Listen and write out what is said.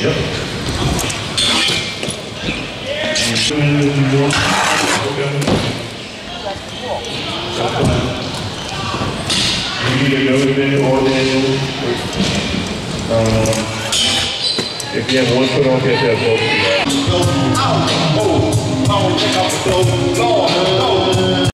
Yep. You either go to bed or then if you have one foot on, you have both. Go out, oh, check out the flow, Lord.